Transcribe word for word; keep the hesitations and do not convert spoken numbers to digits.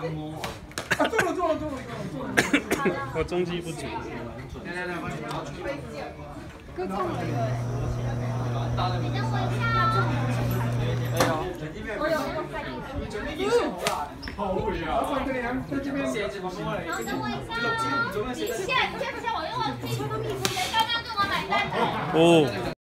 啊，中了中了中了中了中了！ 我中基不足。 来来来，帮你拿出来。 各中了一个。 你等我一下。 没有。 我有那个快递的。 好无聊。我从这样在这边写字过来。 然后等我一下哦。你现在现在不像我，因为我自己刚刚跟我买单的。 哦。